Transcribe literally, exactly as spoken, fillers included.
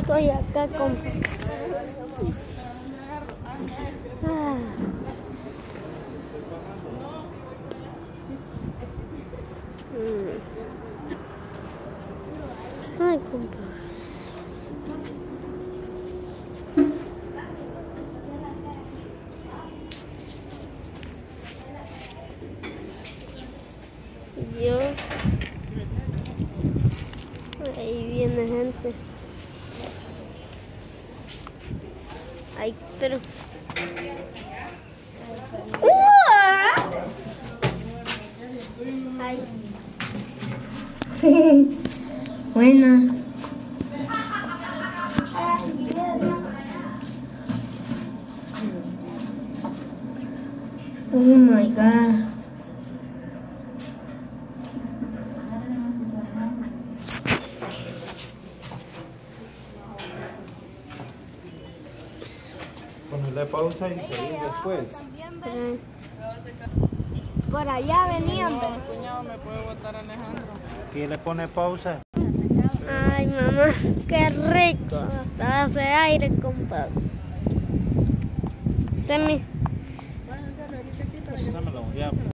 Estoy acá con... Ah. Mm. Ay, compa. Yo... Ahí viene gente. Ay, pero... Ay. Buena. Oh my god. Ponerle pausa y seguir después. Pero... Por allá venían. No, cuñado, ¿me puede botar Alejandro? Aquí le pone pausa. Ay, mamá, qué rico. Hasta hace aire, compadre. Este es mi... Dámelo, ya.